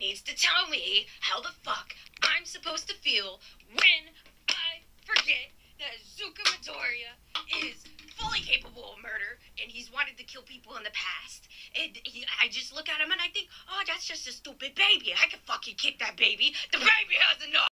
needs to tell me how the fuck I'm supposed to feel when I forget that Zuka Midoriya is fully capable of murder and he's wanted to kill people in the past. And I just look at him and I think, oh, that's just a stupid baby. I can fucking kick that baby. The baby has enough.